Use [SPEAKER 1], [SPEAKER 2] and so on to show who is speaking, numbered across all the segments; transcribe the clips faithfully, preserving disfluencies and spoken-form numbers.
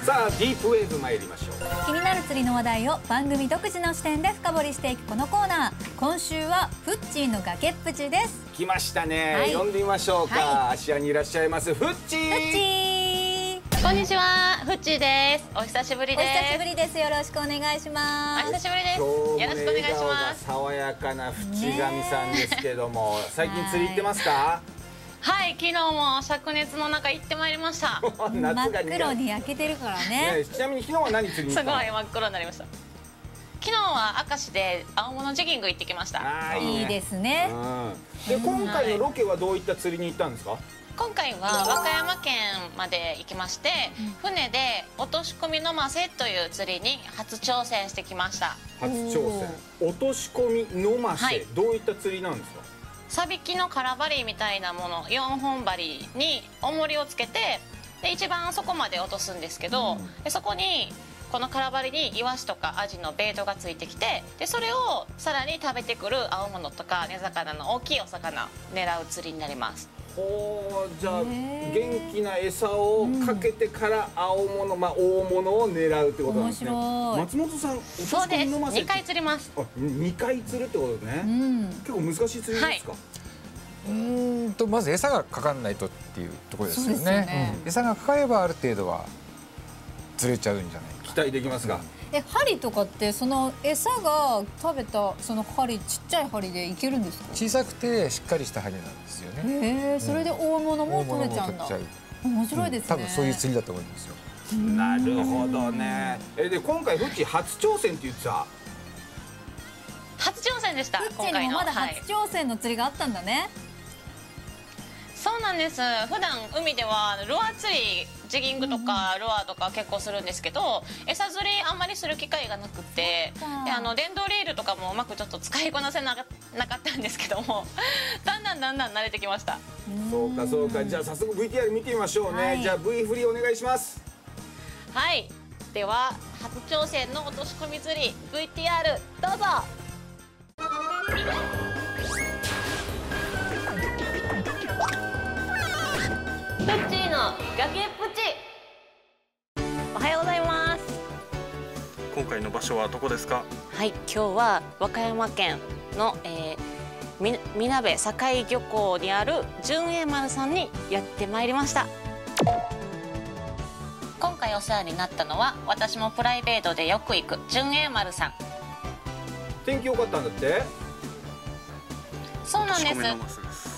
[SPEAKER 1] さあディープウェーブ参りましょう。
[SPEAKER 2] 気になる釣りの話題を番組独自の視点で深掘りしていくこのコーナー。今週はフッチーの崖っぷちです。
[SPEAKER 1] 来ましたね、
[SPEAKER 2] はい、
[SPEAKER 1] 呼んでみましょうか、
[SPEAKER 2] はい、
[SPEAKER 1] 芦屋にいらっしゃいますフッチー。
[SPEAKER 2] フッチー、
[SPEAKER 3] こんにちは、フッチーです。お久しぶりです。
[SPEAKER 2] お久しぶりです。よろしくお願いします。
[SPEAKER 3] お久しぶりです。
[SPEAKER 1] 今日も
[SPEAKER 3] よろしくお願いします。
[SPEAKER 1] 爽やかな淵上さんですけども、最近釣り行ってますか？
[SPEAKER 3] はい、昨日も灼熱の中行ってまいりました。
[SPEAKER 2] 真っ黒に焼けてるからね。
[SPEAKER 1] ね、ちなみに昨日は何釣りに行ったの？
[SPEAKER 3] すごい真っ黒になりました。昨日は明石で青物ジギング行ってきました。
[SPEAKER 1] あー、いいね、
[SPEAKER 2] いいですね。
[SPEAKER 1] うん、で今回のロケはどういった釣りに行ったんですか？
[SPEAKER 3] 今回は和歌山県まで行きまして、うん、船で落とし込みのませという釣りに初挑戦してきました。
[SPEAKER 1] 初挑戦、落とし込みのませ、はい、どういった釣りなんですか？
[SPEAKER 3] サビキの空針みたいなものよんほん針に重りをつけて、で一番底まで落とすんですけど、うん、でそこにこの空針にイワシとかアジのベイトがついてきて、でそれをさらに食べてくる青物とか根魚の大きいお魚を狙う釣りになります。
[SPEAKER 1] ほう、じゃあ元気な餌をかけてから青物、まあ大物を狙うってことなんですね。松本さん、
[SPEAKER 3] そうです。にかい釣ります。
[SPEAKER 1] あ、にかい釣るってことですね。うん、結構難しい釣りですか？はい、
[SPEAKER 4] うんとまず餌がかかんないとっていうところですよね。餌がかかればある程度は釣れちゃうんじゃないか。
[SPEAKER 1] 期待できますが。
[SPEAKER 2] え、針とかってその餌が食べたその針、ちっちゃい針でいけるんですか？
[SPEAKER 4] 小さくてしっかりした針なんですよね。
[SPEAKER 2] へえ、それで大物も取れちゃうんだ。面白いですね。
[SPEAKER 4] 多分そういう釣りだと思いますよ。
[SPEAKER 1] なるほどね。え、で今回フッチー初挑戦って言ってた。
[SPEAKER 3] 初挑戦でした。
[SPEAKER 2] フッチーにもまだ初挑戦の釣りがあったんだね。
[SPEAKER 3] そうなんです。普段海ではルアー釣り、ジギングとかルアーとか結構するんですけど、餌釣りあんまりする機会がなくて、であの電動リールとかもうまくちょっと使いこなせなかったんですけども、だんだんだんだん慣れてきました。
[SPEAKER 1] そうかそうか。じゃあ早速 ブイティーアール 見てみましょうね。はい、じゃあ ブイ 振りお願いします。
[SPEAKER 3] はい。では初挑戦の落とし込み釣り ブイティーアール どうぞ。フッチーの崖っぷち。おはようございます。
[SPEAKER 5] 今回の場所はどこですか？
[SPEAKER 3] はい、今日は和歌山県の、えー、みみなべ境漁港にある純英丸さんにやってまいりました。今回お世話になったのは私もプライベートでよく行く純英丸さん。
[SPEAKER 1] 天気良かったんだって？
[SPEAKER 3] そうなんです。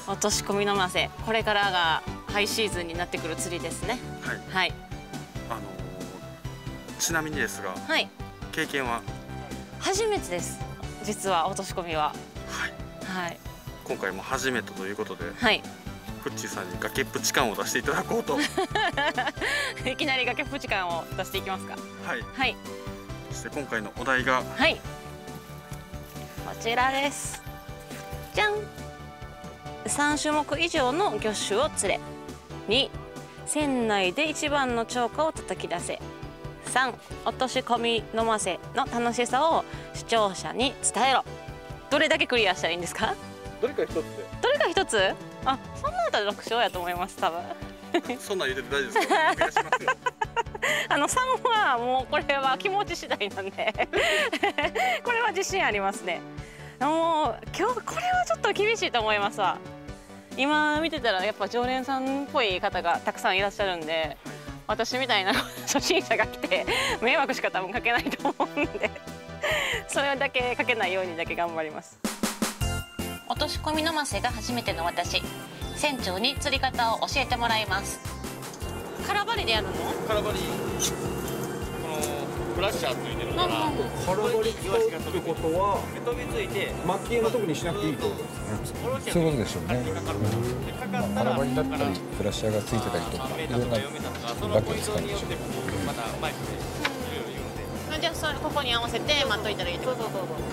[SPEAKER 3] 落とし込みのませ、これからがハイシーズンになってくる釣りですね。
[SPEAKER 5] はい。
[SPEAKER 3] はい。
[SPEAKER 5] あのー、ちなみにですが、
[SPEAKER 3] はい。
[SPEAKER 5] 経験は
[SPEAKER 3] 初めてです。実は落とし込みは。
[SPEAKER 5] はい。
[SPEAKER 3] はい。
[SPEAKER 5] 今回も初めてということで、
[SPEAKER 3] はい。
[SPEAKER 5] フッチーさんに崖っぷち感を出していただこうと。
[SPEAKER 3] いきなり崖っぷち感を出していきますか。
[SPEAKER 5] はい。
[SPEAKER 3] はい。
[SPEAKER 5] そして今回のお題が、
[SPEAKER 3] はい。こちらです。じゃん。さん種目以上の魚種を釣れ。に、船内で一番の釣果を叩き出せ。さん、落とし込みのませの楽しさを視聴者に伝えろ。どれだけクリアしたらいいんですか？
[SPEAKER 1] どれか一つ。
[SPEAKER 3] どれか一つ？あ、そんなのだとろく勝やと思います、多分。
[SPEAKER 5] そんなん言ってて大丈夫ですか？お願いしますよ。
[SPEAKER 3] あのさんはもうこれは気持ち次第なんでこれは自信ありますね。もう今日これはちょっと厳しいと思いますわ。今見てたらやっぱ常連さんっぽい方がたくさんいらっしゃるんで、私みたいな初心者が来て迷惑しか多分かけないと思うんでそれだけかけないようにだけ頑張ります。落とし込みのませが初めての私、船長に釣り方を教えてもらいます。空針でやるの？
[SPEAKER 6] 空針、このフラッシャーついてるから、
[SPEAKER 1] 空針使うってことは
[SPEAKER 6] 飛びついて
[SPEAKER 1] 巻き絵の時にしなくていいってことですね。
[SPEAKER 4] そういうことでしょうね。空針だったりフラッシャーがついてたりとか、いろんなバッグを使うんでしょう。
[SPEAKER 6] またマイクでいろいろ言うので。
[SPEAKER 3] じゃあそれここに合わせて待っといたらいいってこと？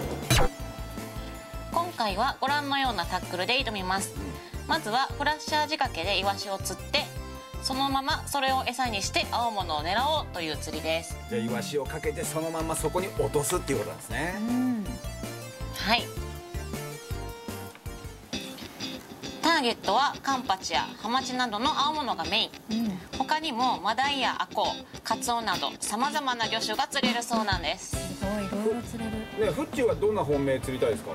[SPEAKER 3] 今回はご覧のようなタックルで挑みます。まずはフラッシャー仕掛けでイワシを釣って、そのままそれを餌にして青物を狙おうという釣りです。
[SPEAKER 1] じゃあイワシをかけてそのままそこに落とすっていうことなんですね。
[SPEAKER 3] はい。ターゲットはカンパチやハマチなどの青物がメイン、うん、他にもマダイやアコウ、カツオなどさまざまな魚種が釣れるそうなんです。
[SPEAKER 2] すごい、いろいろ釣れる。
[SPEAKER 1] ね、フッチーはどんな本命釣りたいですか？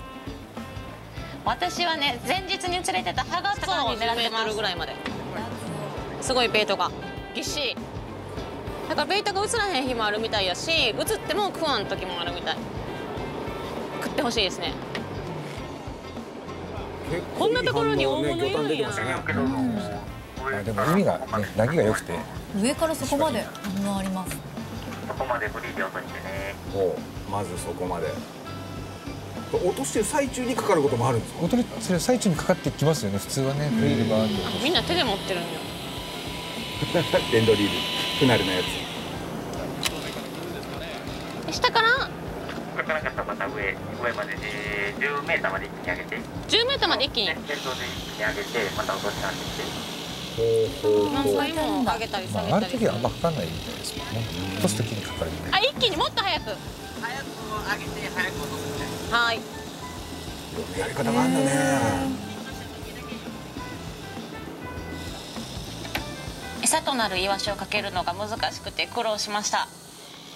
[SPEAKER 3] 私はね、前日に釣れてたハガツオを狙ってます。ぐらいまで。すごいベイトがぎっしり。だからベイトが映らへん日もあるみたいやし、映っても食わん時もあるみたい。食ってほしいですね。こんなところに大物いるんや。
[SPEAKER 4] あ、でも海がね、波が良くて
[SPEAKER 2] 上からそこまであります。
[SPEAKER 7] そこまでブリで落としてね。
[SPEAKER 1] お、まずそこまで。落としてる最中にかかることもあるんですか？
[SPEAKER 4] 落としてる最中にかかってきますよね、普通はね。フリールバーって
[SPEAKER 3] みんな手で持ってるんよ。
[SPEAKER 1] 電動リール、不慣れなや
[SPEAKER 3] つ。下から
[SPEAKER 7] かからなかったらまた上、上まででじゅうメーターまで一気に上げて。
[SPEAKER 3] じゅうメーターまで一気に。
[SPEAKER 7] 先頭で一気に上げて、また落として上げて。
[SPEAKER 3] 何回も上げたり下げたり。
[SPEAKER 4] まあ、ある時はあんまかかんないみたいですもんね。落とす時にかかる。
[SPEAKER 3] あ、一気にもっと早く。
[SPEAKER 7] 早く上げて早く落とすみたいな。
[SPEAKER 3] はい。
[SPEAKER 1] やり方があるんだね。
[SPEAKER 3] 餌となるイワシをかけるのが難しくて苦労しました。
[SPEAKER 7] はい、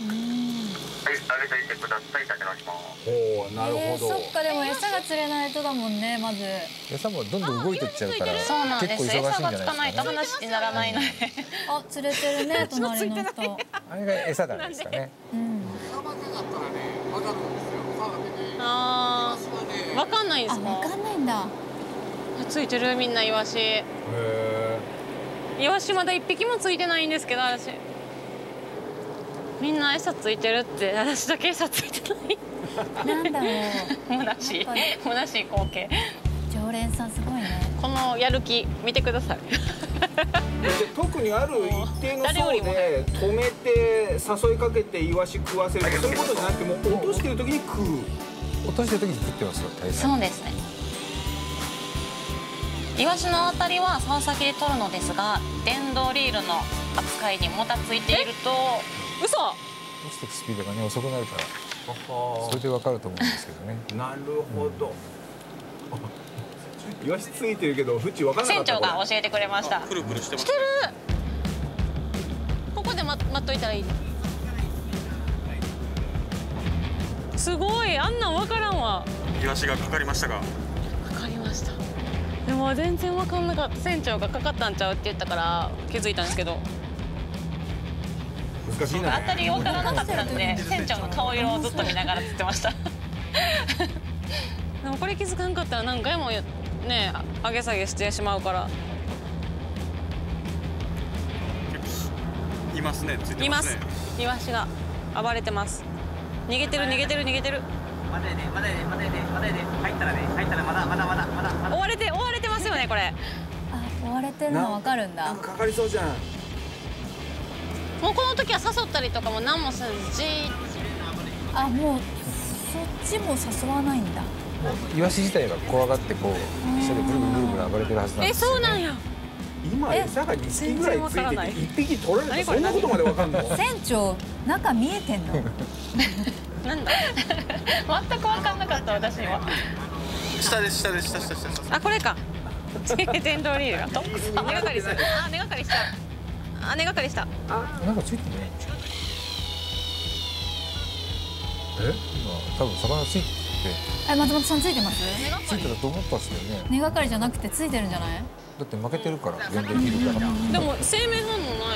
[SPEAKER 7] 上げといてください。立て直します。
[SPEAKER 1] おお、なるほど。
[SPEAKER 2] そっか、でも餌が釣れないとだもんね、まず。
[SPEAKER 4] 餌もどんどん動いていっちゃうから、
[SPEAKER 3] そうなんです。
[SPEAKER 4] 結構忙しいんじゃないですかね。
[SPEAKER 3] 餌がつかないと話にならないので。
[SPEAKER 2] あ、釣れてるね、隣の人。
[SPEAKER 4] あれが餌なんですかね。
[SPEAKER 2] うん。
[SPEAKER 3] ああ、わかんないんですか。
[SPEAKER 2] わかんないんだ。
[SPEAKER 3] ついてるみんなイワシ。へえ。イワシまだ一匹もついてないんですけど、私。みんな餌ついてるって、私だけ餌ついてない。
[SPEAKER 2] なんだろう。
[SPEAKER 3] 虚しい、虚しい光景。
[SPEAKER 2] 常連さんすごいね。
[SPEAKER 3] このやる気見てください。
[SPEAKER 1] 特にある一定の層で止めて誘いかけてイワシ食わせる、そういうことじゃなくても落としてる時に食う。
[SPEAKER 4] 落としてる時に食ってますよ、大概。
[SPEAKER 3] そうですね。イワシの当たりは竿先で取るのですが、電動リールの扱いにもたついていると。嘘。
[SPEAKER 4] 落ちていくスピードがね遅くなるから、それでわかると思うんですけどね。
[SPEAKER 1] なるほど。イワシついてるけどフチ分からなかった。
[SPEAKER 3] 船長が教えてくれました。
[SPEAKER 6] くるくるしてます。
[SPEAKER 3] してる。ここで待っといたらいい。すごい、あんなん分からんわ。
[SPEAKER 6] イワシがかかりましたか。
[SPEAKER 3] かかりました。でも全然分かんなかった。船長がかかったんちゃうって言ったから気づいたんですけど。
[SPEAKER 1] 難しいな。
[SPEAKER 3] 当たり分からなかったんで、船長の顔色をずっと見ながら釣ってました。でもこれ気づかんかったら何回もね上げ下げしてしまうから。
[SPEAKER 6] いますね。ついてますね。
[SPEAKER 3] います。イワシが暴れてます。逃げてる逃げてる逃げてる。
[SPEAKER 7] まだやで、まだやで、まだやで、まだやで、入ったらね、入ったらまだまだまだまだまだ。
[SPEAKER 3] 追われて追われてますよねこれ。
[SPEAKER 2] あ、追われてるのわかるんだ。
[SPEAKER 1] なんかかかりそうじゃん。
[SPEAKER 3] もうこの時は誘ったりとかも何もせずじーっと。
[SPEAKER 2] あ、もうそっちも誘わないんだ。
[SPEAKER 4] イワシ自体が怖がってこう下でぐるぐるぐるぐる暴れてるはずなん
[SPEAKER 3] え、
[SPEAKER 4] ですよね。
[SPEAKER 3] そうなんや。
[SPEAKER 1] 今餌がにひきぐらいついてていっぴき取られた、そんなことまでわかんの？
[SPEAKER 2] 船長中見えてんの？
[SPEAKER 3] なんだ。全く分かんなかった私は。
[SPEAKER 6] 下です下です下下下下。
[SPEAKER 3] あ、これか。電動リールが。根がかりする。あ、根がかりした。あ、根がかりした。
[SPEAKER 4] なんかついてね。え？今多分魚ついてて。
[SPEAKER 2] え、松本さんついてます？
[SPEAKER 4] ついてたと思ったんですけどね。
[SPEAKER 2] 根がかりじゃなくてついてるんじゃない？
[SPEAKER 4] だって負けてるから電動リールから。
[SPEAKER 3] でも生命反応ない。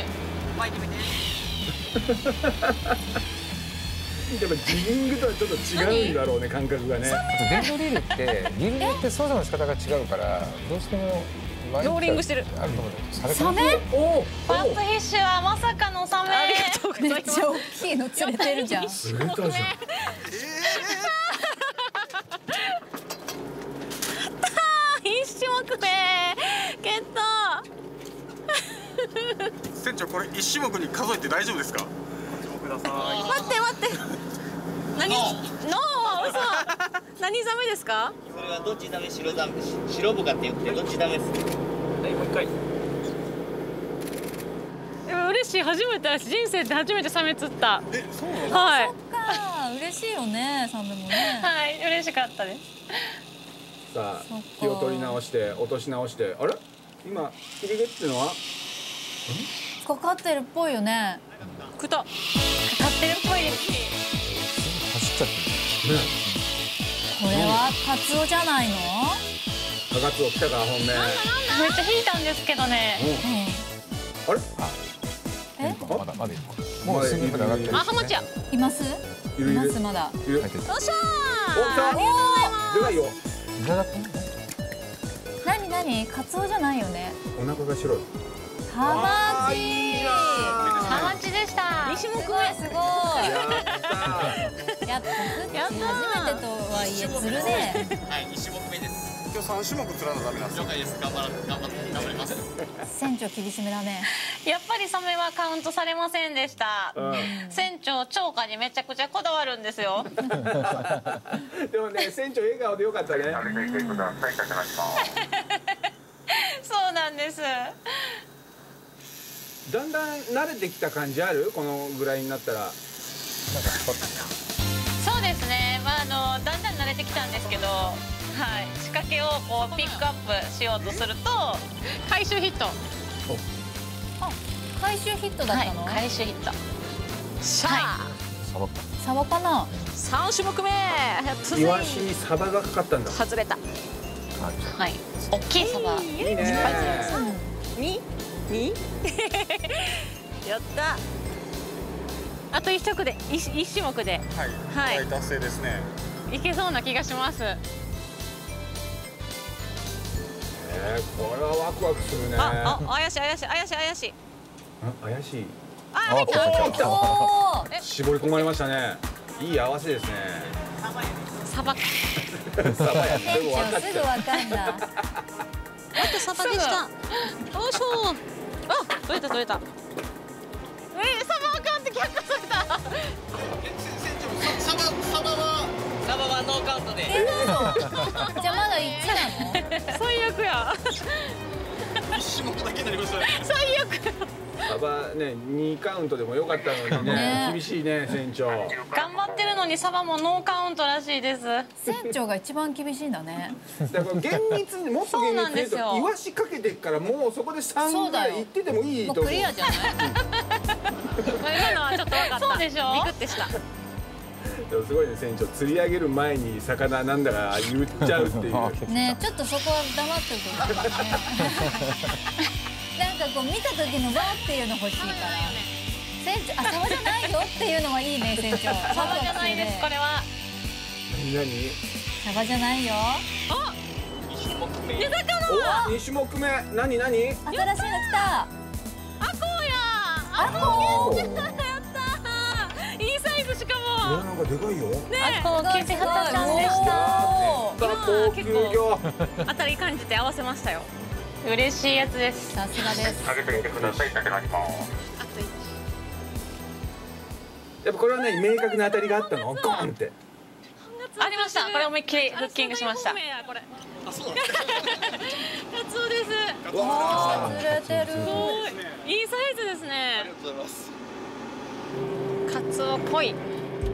[SPEAKER 1] やっぱジギングとはちょっと違うんだろうね、感覚がね。
[SPEAKER 4] あと電動リールってリールによって操作の仕方が違うからどうしても
[SPEAKER 3] ローリングしてる。
[SPEAKER 4] あると思う。
[SPEAKER 2] サメ？
[SPEAKER 1] おお。
[SPEAKER 3] バスフィッシュはまさかのサメ。ありがとうございます。
[SPEAKER 2] めっちゃ大きいの釣れてるじゃん。
[SPEAKER 1] 釣れたじゃん。
[SPEAKER 3] 一種目目ゲット。
[SPEAKER 6] 船長これ一種目に数えて大丈夫ですか？ください。
[SPEAKER 3] 待って待って。何？ノー。嘘。何ザメですか？
[SPEAKER 7] それはどっちダメ、白ダメ、白ブカって言ってどっちダメです。はい、もう一回。
[SPEAKER 3] でも嬉しい、初めて人生で初めてサメ釣った。
[SPEAKER 6] え、そうなの？
[SPEAKER 3] はい。
[SPEAKER 2] そっか、嬉しいよね、サメもね。
[SPEAKER 3] はい、嬉しかったです。
[SPEAKER 1] さ
[SPEAKER 2] そっか
[SPEAKER 1] あ気を取り直して落とし直して、あれ今切り毛っていうのは
[SPEAKER 2] かかってるっぽいよね。
[SPEAKER 3] くとかかってるっぽいです。
[SPEAKER 4] 走っちゃってる。
[SPEAKER 2] これはカツオじゃないの？
[SPEAKER 1] カガツオ来たか本命。
[SPEAKER 3] めっちゃ引いたんですけどね。
[SPEAKER 1] あれ
[SPEAKER 2] え？
[SPEAKER 4] まだまだいるか。もうスイングで上がってる。
[SPEAKER 3] あ、ハマチや。
[SPEAKER 2] います？
[SPEAKER 1] いるいる
[SPEAKER 2] いますまだ。
[SPEAKER 1] いる。
[SPEAKER 4] 入ってる。
[SPEAKER 3] よっしゃ
[SPEAKER 1] お来た。
[SPEAKER 3] ー。
[SPEAKER 1] でかいよ。
[SPEAKER 4] いただくの？
[SPEAKER 2] なになに？カツオじゃないよね。
[SPEAKER 1] お腹が白い。
[SPEAKER 2] ハマチ。
[SPEAKER 3] ハマチでした。に種目目。
[SPEAKER 2] すごい。やっぱフッチ
[SPEAKER 3] やったー
[SPEAKER 2] 初めてとはいえ釣るね。
[SPEAKER 6] はいに種目目です。
[SPEAKER 5] 今日さん種目釣らなダメなんですよ。
[SPEAKER 6] 了解です。頑張ら頑張って頑張ります。
[SPEAKER 2] 船長厳しめだね。
[SPEAKER 3] やっぱりサメはカウントされませんでした。船長釣果にめちゃくちゃこだわるんですよ。
[SPEAKER 1] でもね船長笑顔でよかったね。
[SPEAKER 7] 食べていてください。かけます。
[SPEAKER 3] そうなんです。
[SPEAKER 1] だんだん慣れてきた感じある？このぐらいになったら。
[SPEAKER 3] そうですね。まああのだんだん慣れてきたんですけど、はい、仕掛けをこうピックアップしようとすると回収ヒット。
[SPEAKER 2] あ、回収ヒットだったの？
[SPEAKER 3] はい、回収ヒット。しゃあ、
[SPEAKER 4] サバか。
[SPEAKER 2] サバかな？
[SPEAKER 3] 三種目目。続い
[SPEAKER 1] イワシにサバがかかったんだ。
[SPEAKER 3] 外れた。はい、大きいサバ。
[SPEAKER 1] いいね。
[SPEAKER 3] に、に。やった。あと一色で、一一種目で。
[SPEAKER 5] はい。
[SPEAKER 3] はい
[SPEAKER 5] 大達成ですね。
[SPEAKER 3] いけそうな気がします。
[SPEAKER 1] えー、これはワクワクするね。
[SPEAKER 3] あ、あ、怪しい怪しい怪しい怪しい。
[SPEAKER 1] あ、怪しい。
[SPEAKER 3] あ、できた。
[SPEAKER 1] 来た。
[SPEAKER 2] おお。
[SPEAKER 1] 絞り込まれましたね。いい合わせですね。
[SPEAKER 3] サバ。
[SPEAKER 1] サバや。
[SPEAKER 2] 船
[SPEAKER 1] でも分かっちゃう。
[SPEAKER 2] 長すぐわかんだ。
[SPEAKER 3] あとサバでした。よいしょ。あ、取れた取れた。え、サバあかんって却下された。
[SPEAKER 6] サバサバはサバはノーカウントで。
[SPEAKER 2] え、嘘。じゃあまだいちなの？
[SPEAKER 3] 最悪や。
[SPEAKER 6] 一種目だけになりましたね。
[SPEAKER 3] 最悪。
[SPEAKER 1] サバね、にカウントでもよかったのにね。
[SPEAKER 2] ね
[SPEAKER 1] 厳しいね、船長。
[SPEAKER 3] 頑張ってるのにサバもノーカウントらしいです。
[SPEAKER 2] 船長が一番厳しいんだね。
[SPEAKER 1] だから厳密にもっと
[SPEAKER 3] そう
[SPEAKER 1] 厳
[SPEAKER 3] なんですよ
[SPEAKER 1] 密に言うとイワシかけてっからもうそこでさんぐらいいっててもいいと思う。
[SPEAKER 2] もうクリアじゃない？
[SPEAKER 3] 今のはちょっと分かった。そうでしょ。ビクってした。
[SPEAKER 1] でもすごいね船長、釣り上げる前に魚なんだか言っちゃうっていう。
[SPEAKER 2] ね、ちょっとそこは黙っておくんだね。なんかこう見た時のわーっていうの欲しいから。船長、あ、サバじゃないよっていうのはいいね船長。
[SPEAKER 3] サバじゃないです。これは。
[SPEAKER 1] 何？
[SPEAKER 2] サバじゃないよ。
[SPEAKER 3] あ、
[SPEAKER 6] に種目目。
[SPEAKER 3] 煮魚。
[SPEAKER 1] お、に種目目。何何？
[SPEAKER 2] 新しいの来た。
[SPEAKER 3] アコウや。
[SPEAKER 2] アコウ。
[SPEAKER 3] やったー。いいサイズしかも。
[SPEAKER 1] なんかでかいよ。
[SPEAKER 3] アコウキジハタちゃんでした。
[SPEAKER 1] 高級魚。
[SPEAKER 3] 当たり感じて合わせましたよ。嬉しいやつです。
[SPEAKER 2] さすがです。
[SPEAKER 7] かけていてください。かけます。
[SPEAKER 3] あと一。
[SPEAKER 1] やっぱこれはね、明確な当たりがあったの？ゴンって。
[SPEAKER 3] ありました。これ思いっきりフッキングしました。これ。
[SPEAKER 6] あ、そうなんですか。
[SPEAKER 3] カツオです。
[SPEAKER 2] わー、釣れてる。
[SPEAKER 3] すごい。いいサイズです
[SPEAKER 6] あ
[SPEAKER 3] ね
[SPEAKER 6] り。がとうございます。
[SPEAKER 3] カツオっぽい。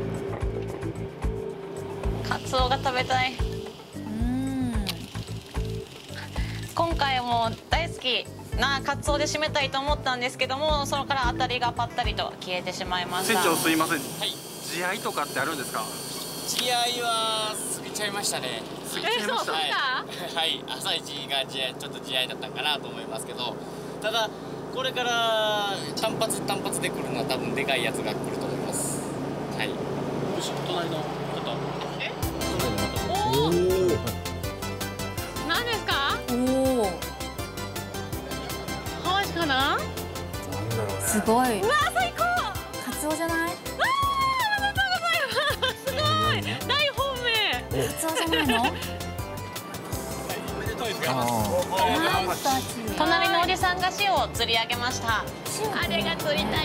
[SPEAKER 3] カツオが食べたい。
[SPEAKER 2] うん。
[SPEAKER 3] 今回も大好きなカツオで締めたいと思ったんですけども、そこから当たりがぱったりと消えてしまいました。
[SPEAKER 5] 船長すいません。
[SPEAKER 6] はい。
[SPEAKER 5] 地合いとかってあるんですか？
[SPEAKER 6] 地合いは過ぎちゃいましたね。
[SPEAKER 5] 過ぎちゃいました。
[SPEAKER 3] え、
[SPEAKER 6] はい。はい。朝一が地合いちょっと地合いだったかなと思いますけど、ただこれから単発単発で来るのは多分でかいやつが来ると思います。はい。よし、隣の方。え？
[SPEAKER 3] おお。
[SPEAKER 1] おお。
[SPEAKER 3] 何ですか？
[SPEAKER 2] おお。
[SPEAKER 3] ハワシかな？
[SPEAKER 1] なんだろうね。
[SPEAKER 2] すごい。
[SPEAKER 3] うわー、最高。
[SPEAKER 2] カツオじゃない？
[SPEAKER 3] あー、すごい。大本命。
[SPEAKER 2] カツオじゃないの？
[SPEAKER 6] おめでとうですか。
[SPEAKER 4] あ
[SPEAKER 2] なんたち。
[SPEAKER 3] 隣のおじさんが塩を釣り上げました。あれが釣りたい。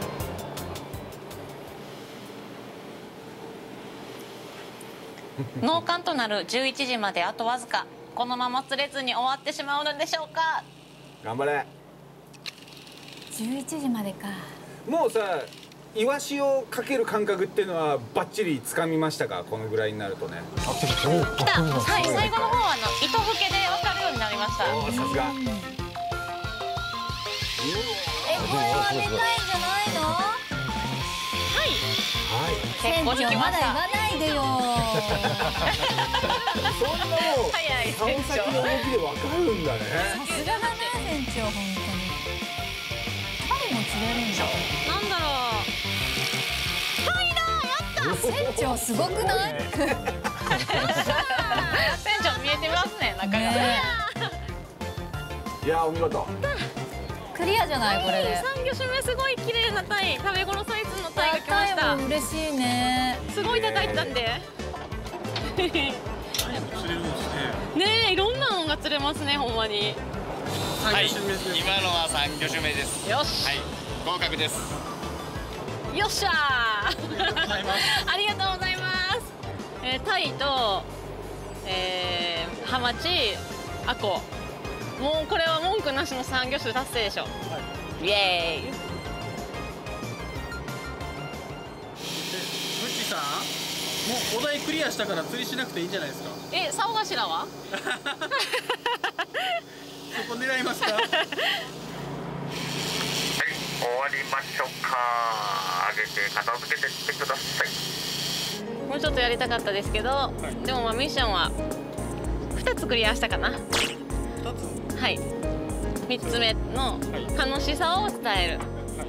[SPEAKER 3] 納棺となるじゅういちじまであとわずか。このまま釣れずに終わってしまうのでしょうか。
[SPEAKER 1] 頑張れ。
[SPEAKER 2] じゅういちじまでか。
[SPEAKER 1] もうさ、 イワシをかける感覚っていうのはバッチリ掴みましたか？このぐらいになるとね。
[SPEAKER 3] 来た。はい、最後の方はあの糸付けで分かるようになりました。
[SPEAKER 1] おお、さすが。
[SPEAKER 2] え、これはでかいんじゃないの？
[SPEAKER 3] はい。
[SPEAKER 1] はい。
[SPEAKER 3] 結構引きま
[SPEAKER 2] まだ言わ
[SPEAKER 3] した。
[SPEAKER 2] ないでよ。
[SPEAKER 1] そんなもう
[SPEAKER 3] 早い
[SPEAKER 1] 竿先の動きでわかるんだね。
[SPEAKER 2] さすがだな、船長、本当に。タイも釣れるんだ。
[SPEAKER 3] なんだろう。
[SPEAKER 2] 船長すごくない？
[SPEAKER 3] 船長見えてますね、中が。
[SPEAKER 2] ね
[SPEAKER 1] いや、お見事。
[SPEAKER 2] クリアじゃないこれで。
[SPEAKER 3] 三魚種目すごい綺麗なタイ、食べ頃サイズのタイが来まし
[SPEAKER 2] タ
[SPEAKER 3] た
[SPEAKER 2] イも嬉しいね。
[SPEAKER 3] すごい叩いたんでねえ、いろんなのが釣れますね、ほんまに。
[SPEAKER 6] はい、今のは三魚種目です。
[SPEAKER 3] よし、
[SPEAKER 6] はい、合格です。
[SPEAKER 3] よっしゃーありがとうございます。えー、タイと、えー、ハマチ、アコ、もうこれは文句なしの三魚種達成でしょ、はい、イエーイ。
[SPEAKER 8] フッチさん、もうお題クリアしたから釣りしなくていいんじゃないですか？
[SPEAKER 3] え、竿頭は
[SPEAKER 8] そこ狙いますか？
[SPEAKER 7] はい、終わりましょうか。上げて片付けてってください。
[SPEAKER 3] もうちょっとやりたかったですけど、はい、でもまあミッションはふたつクリアしたかな。
[SPEAKER 8] ふたつ？
[SPEAKER 3] はい。みっつめの楽しさを伝える。はい、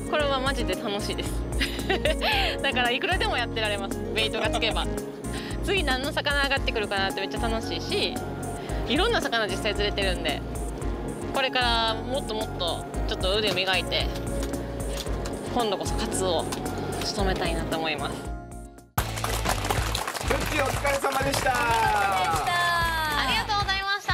[SPEAKER 3] これはマジで楽しいです。だからいくらでもやってられます。ベイトがつけば。次何の魚上がってくるかなってめっちゃ楽しいし、いろんな魚実際釣れてるんで、これからもっともっとちょっと腕磨いて、今度こそカツオを仕留めたいなと思います。
[SPEAKER 1] フッチお疲れ様でした。
[SPEAKER 3] ありがとうございました。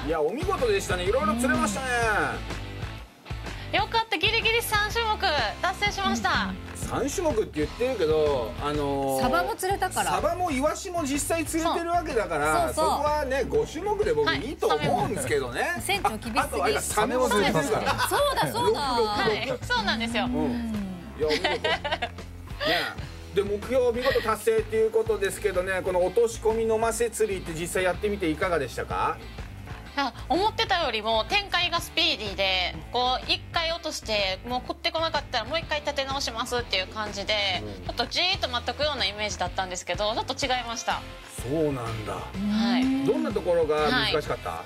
[SPEAKER 1] いや、お見事でしたね。いろいろ釣れましたね。
[SPEAKER 3] よかった、ギリギリさん種目達成しました。
[SPEAKER 1] さん種目って言ってるけど、あのー、
[SPEAKER 2] サバも釣れたから。
[SPEAKER 1] サバもイワシも実際釣れてるわけだから、そ
[SPEAKER 2] そうそうそう
[SPEAKER 1] こはねご種目で僕
[SPEAKER 3] はい
[SPEAKER 1] いいと思うんですけどね。
[SPEAKER 2] 船長厳しすぎ。
[SPEAKER 1] あとあれだ、サメも釣れてるから。
[SPEAKER 2] そうだそうだ。
[SPEAKER 3] はい、そうなんですよ。
[SPEAKER 1] うん、いや、お見事。ね、で目標を見事達成っていうことですけどね、この落とし込みのませ釣りって実際やってみていかがでしたか？
[SPEAKER 3] あ、思ってたよりも展開がスピーディーで、こう一回落としてもう食ってこなかったらもう一回立て直しますっていう感じで、うん、ちょっとじーっと待っとくようなイメージだったんですけど、ちょっと違いました。
[SPEAKER 1] そうなんだ。
[SPEAKER 3] はい。
[SPEAKER 1] どんなところが難しかった？はい、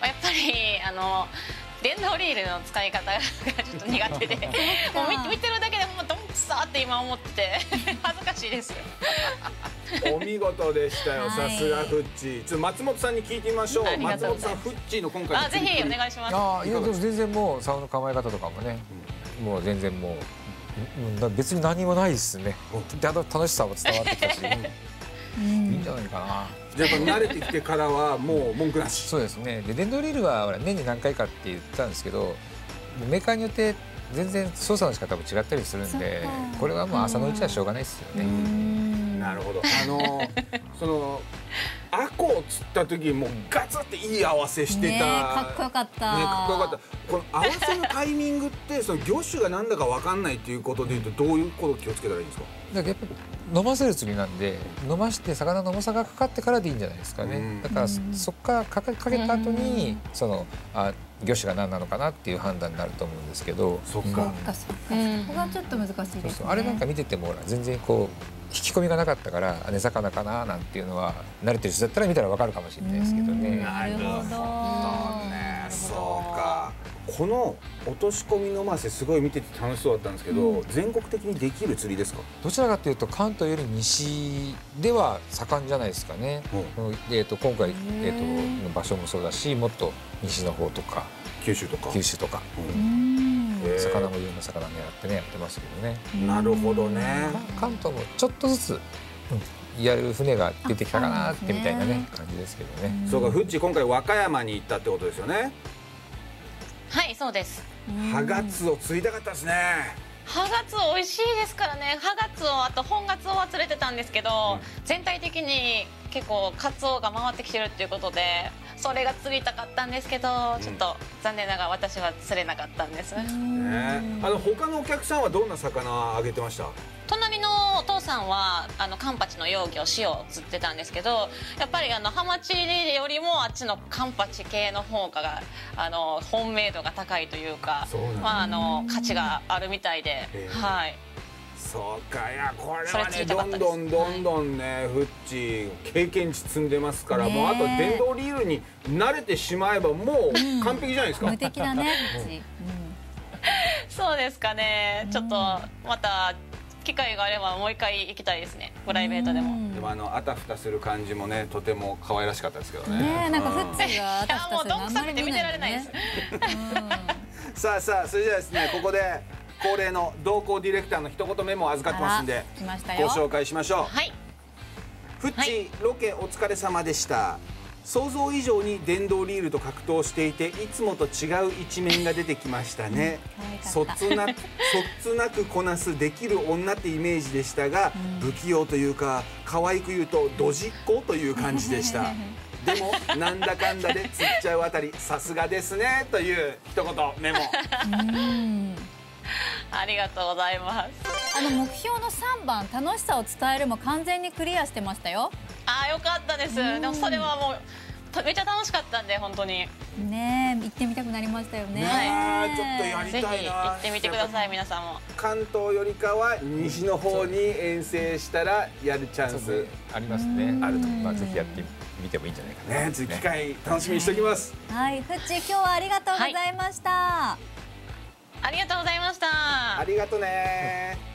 [SPEAKER 3] やっぱりあの電動リールの使い方がちょっと苦手で、もう 見, 見てるだけでもうドンくさって今思ってて恥ずかしいです。
[SPEAKER 1] お見事でしたよ、さすがフッチー。ちょっと松本さんに聞いてみましょう。松本さん、フッチーの今回の
[SPEAKER 3] あ、ぜひお願いします。
[SPEAKER 4] あ、いや、でも全然もう竿の構え方とかもね、うん、もう全然もう別に何もないですね。で、あと楽しさも伝わってきたし、うん、いいんじゃないかな。
[SPEAKER 1] じゃあやっぱ慣れてきてからはもう文句なし。
[SPEAKER 4] そうですね。で、電動リールはほら年に何回かって言ってたんですけど、メーカーによって全然操作の仕方も違ったりするんで、これはもう朝のうちはしょうがないですよね。
[SPEAKER 1] なるほど。あのそのアコを釣った時もうガツっていい合わせしてた。
[SPEAKER 2] ね、かっこよかった。
[SPEAKER 1] ね、かっこよかった。この合わせのタイミングってその魚種がなんだかわかんないっていうことでいうとどういうことを気をつけたらいいんですか？
[SPEAKER 4] だからやっぱ飲ませる釣りなんで、飲まして魚の重さがかかってからでいいんじゃないですかね。だからそこからかけかけた後にそのあ魚種が何なのかなっていう判断になると思うんですけど。
[SPEAKER 1] そっか。
[SPEAKER 2] そっかそっか。そこがちょっと難しいですね。
[SPEAKER 4] そうそう、あれなんか見ててもほら全然こう引き込みがなかったから根魚かななんていうのは慣れてる人だったら見たらわかるかもしれないですけどね。
[SPEAKER 2] なるほど。
[SPEAKER 1] ね、そうか。この落とし込みのませすごい見てて楽しそうだったんですけど、うん、全国的にできる釣りですか？
[SPEAKER 4] どちらかというと関東より西では盛んじゃないですかね。うん、えー、と今回、えー、との場所もそうだし、もっと西の方とか
[SPEAKER 1] 九州とか
[SPEAKER 4] 九州とか、うん、魚もいろんな魚狙ってねやってますけどね。
[SPEAKER 1] なるほどね。
[SPEAKER 4] 関東もちょっとずつ、うん、やる船が出てきたかなってみたいなね感じですけどね。
[SPEAKER 1] そうか、フッチ今回和歌山に行ったってことですよね。
[SPEAKER 3] はい、そうです。
[SPEAKER 1] ハガツオ釣りたかったですね。
[SPEAKER 3] ハガツオ美味しいですからね。ハガツオ、あと本ガツオは釣れてたんですけど、うん、全体的に結構カツオが回ってきてるっていうことで、 それが釣りたかったんですけど、ちょっと残念ながら私は釣れなかったんです。
[SPEAKER 1] ね、あの他のお客さんはどんな魚あげてました？
[SPEAKER 3] 隣のお父さんはあのカンパチの幼魚塩を釣ってたんですけど、やっぱりあのハマチよりもあっちのカンパチ系の方があの本命度が高いというか、まああの価値があるみたいで、はい。
[SPEAKER 1] そうか、いやこれはねどんどんどんどんね、フッチ経験値積んでますから、もうあと電動リールに慣れてしまえばもう完璧じゃないですか。
[SPEAKER 2] 無敵だね、フッチ。
[SPEAKER 3] そうですかね。ちょっとまた機会があればもう一回行きたいですね、プライベートでも。
[SPEAKER 1] でもあのあたふたする感じもね、とても可愛らしかったですけどね。
[SPEAKER 2] ね、なんかフッチがあたふたするのあんまり見てられないです。
[SPEAKER 1] さあさあ、それじゃあですね、ここで恒例の同行ディレクターの一言メモを預かってますんでご紹介しましょう。
[SPEAKER 3] はい、
[SPEAKER 1] フッチ、はい、ロケお疲れ様でした。想像以上に電動リールと格闘していて、いつもと違う一面が出てきましたね。そつなくそつなくこなすできる女ってイメージでしたが、うん、不器用というか可愛く言うとドジっ子という感じでした。でもなんだかんだで釣っちゃうあたりさすがですねという一言メモ。
[SPEAKER 3] ありがとうございます。
[SPEAKER 2] あの目標のさんばん楽しさを伝えるも完全にクリアしてましたよ。
[SPEAKER 3] ああ、よかったです。でもそれはもうめっちゃ楽しかったんで、本当に
[SPEAKER 2] ねえ、行ってみたくなりましたよね。
[SPEAKER 1] はい、ちょっとやりたいな。
[SPEAKER 3] ぜひ行ってみてください、皆さんも。
[SPEAKER 1] 関東よりかは西の方に遠征したらやるチャンス
[SPEAKER 4] ありますね。あると、まあぜひやってみてもいいんじゃないかな。
[SPEAKER 1] ね、次機会楽しみにしておきます。
[SPEAKER 2] はい、フッチ今日はありがとうございました。
[SPEAKER 3] ありがとうございました。
[SPEAKER 1] ありがとうね。